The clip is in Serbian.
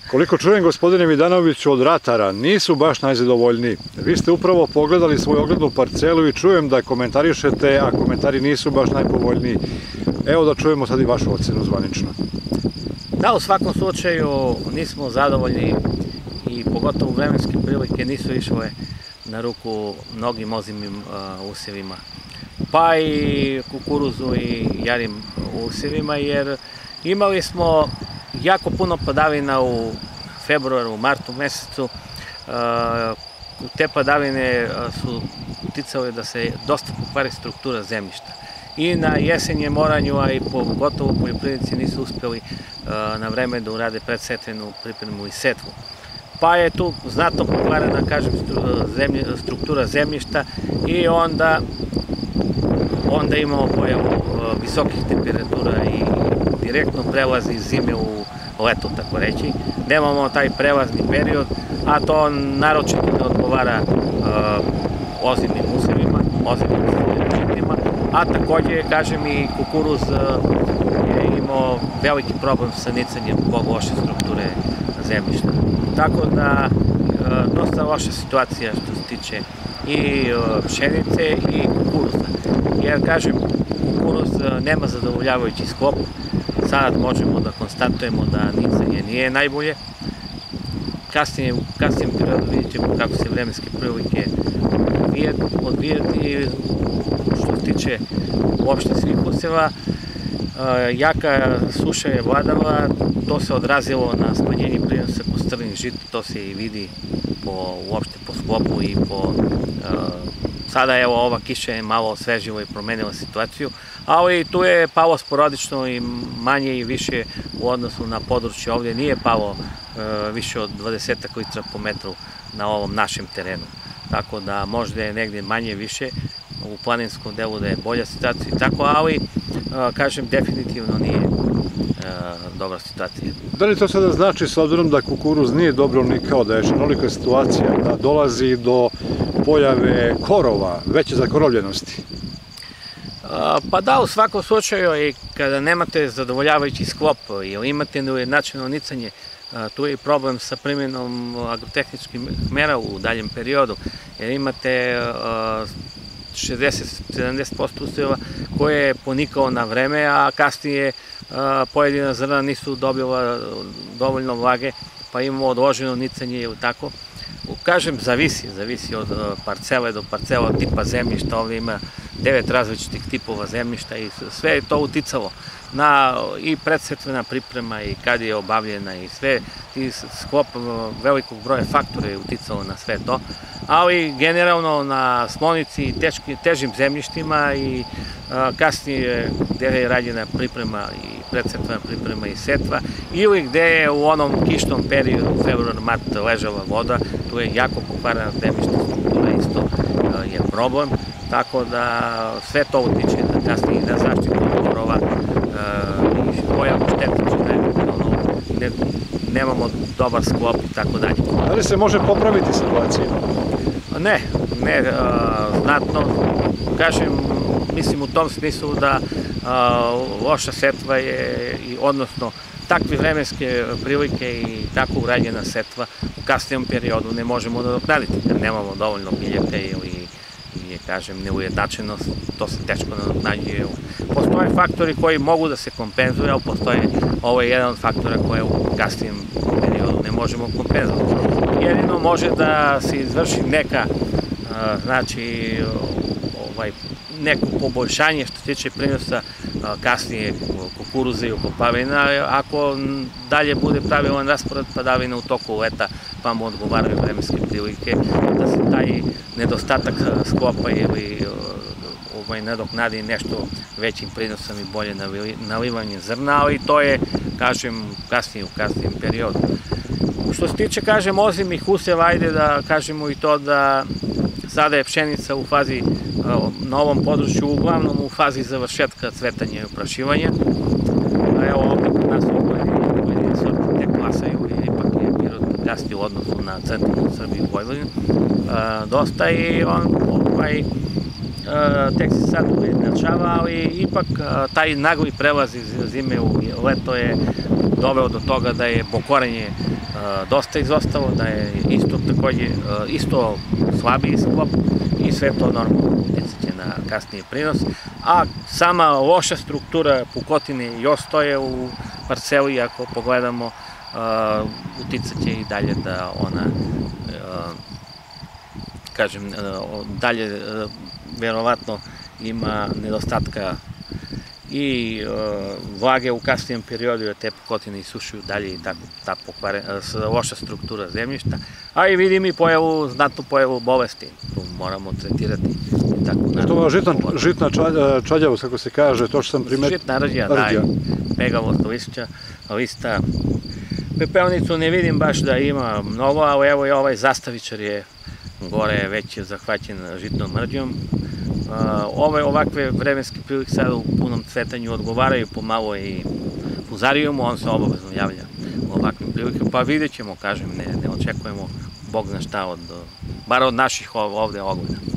Koliko čujem, gospodine Vidanoviću, od ratara nisu baš najzadovoljniji. Vi ste upravo pogledali svoju oglednu parcelu i čujem da komentarišete, a komentari nisu baš najpovoljniji. Evo da čujemo sad i vašu ocenu zvanično. Da, u svakom slučaju nismo zadovoljni i pogotovo vremenske prilike nisu išle na ruku mnogim ozimim usjevima, pa i kukuruzu i jarim usjevima, jer imali smo jako puno padavina u februaru, martu mesecu. Te padavine su uticale da se dosta pokvari struktura zemljišta. I na jesenjem oranju, a i pogotovo poljoprivrednici nisu uspjeli na vreme da urade predsetvenu pripremu i setvu. Pa je tu znatno pokvarena, kažem, struktura zemljišta i onda imamo pojavu visokih temperatura i direktno prelazi iz zime u leto, tako reći. Nemamo taj prelazni period, a to naročito ne odgovara ozimnim usjevima, ozimnim zemljištima, a takođe, kažem, i kukuruz je imao veliki problem sa nicanjem zbog loše strukture zemljišta. Tako da, dosta loša situacija što se tiče i pšenice i kukuruza. Jer, kažem, kukuruz nema zadovoljavajući sklop. Sad možemo da konstatujemo da nicanje nije najbolje. Kasnije, u kasnijem periodu vidjet ćemo kako se vremenske prilike odvijati. Što se tiče uopšte svih usjeva, jaka suša je vladala, to se odrazilo na smanjenje prinosa postrnih žita, to se i vidi uopšte po sklopu i po... Sada evo ova kiša je malo osvežila i promenila situaciju, ali tu je palo sporadično i manje i više u odnosu na područje ovdje, nije palo više od 20 litra po metru na ovom našem terenu. Tako da možda je negdje manje više, u planinskom delu da je bolja situacija i tako, ali kažem definitivno nije dobra situacija. Da li to sada znači, s obzirom da kukuruz nije dobro nikao, da je šanolika situacija, da dolazi do pojave korova, veće zakorovljenosti? Pa da, u svakom slučaju i kada nemate zadovoljavajući sklop ili imate neujednačeno nicanje, tu je i problem sa primjenom agrotehničkih mera u daljem periodu, jer imate 60-70% usjeva koje je ponikao na vreme, a kasnije pojedina zrna nisu dobila dovoljno vlage, pa imamo odloženo nicanje ili tako. Kažem, zavisi od parcele do parcela, od tipa zemljišta. Ovdje ima 9 različitih tipova zemljišta i sve je to uticalo na i predsetvena priprema i kad je obavljena i sve, i sklop velikog broja faktora je uticalo na sve to, ali generalno na Smonici i težim zemljištima i kasnije gde je rađena priprema i predsetvena priprema i setva, ili gde je u onom kišnom periodu, februar, mart, ležala voda, tu je jako pokvarena zemljišta struktura, isto je problem, tako da sve to utiče da kasnije na zaštitu korova i pojavu štetočina, nemamo dobar sklop i tako dalje. Da li se može popraviti situacija? Ne, znatno. Kažem, mislim u tom smislu da loša setva je, odnosno takve vremenske prilike i tako urađena setva u kasnijem periodu ne možemo nadoknaditi, jer nemamo dovoljno biljaka ili kažem, neujednačenost, to se teško nadoknađuje. Postoje faktori koji mogu da se kompenzuju, ali postoje, ovo je jedan od faktora koje u kasnijem periodu ne možemo kompenzovati. Jedino može da se izvrši neka, znači, neko poboljšanje što se tiče prinosa kasnije kukuruza i okopavina, ako dalje bude pravilan raspored padavina u toku leta, pa mu odgovaraju vremenske prilike, da se taj nedostatak sklopa ili nadoknadi nešto većim prinosom i bolje nalivanje zrna, ali to je, kažem, kasnije u kasnijem periodu. Što se tiče, kažem, ozimih usjeva, ajde da kažemo i to da sada je pšenica u fazi, na ovom području, uglavnom u fazi završetka cvetanja i oprašivanja. Evo ovdje kod nas pojedine sorte tek klasaju, jer ipak je Pirot kasnije u odnosu na centralnu Srbiju i Vojvodinu. Dosta i tek se sad ujednačava, ali ipak taj nagli prelaz iz zime u leto je doveo do toga da je bokorenje dosta izostalo, da je isto takođe isto slabiji sklop i sve to normalno uticaće na kasniji prinos, a sama loša struktura pukotine još stoje u parceli, ako pogledamo, uticaće i dalje da ona, kažem, dalje verovatno ima nedostatka i vlage u kasnijem periodu, jer te pukotine isušuju dalje i tako ta loša struktura zemljišta, a i vidim i znatnu pojavu bolesti, tu moramo tretirati i tako. To je žitna čađavost, kako se kaže, to što sam primetio. Žitna rđa, da, pegavost lista. Pepelnicu ne vidim baš da ima mnogo, ali evo i ovaj zastavičar je gore već zahvaćen žitnom rđom. Ovakve vremenske prilike sada u punom cvetanju odgovaraju pomalo i fuzarijumu, on se obavezno javlja u ovakvim prilikama, pa vidjet ćemo, kažem, ne očekujemo Bog zna šta, bar od naših ovde ogleda.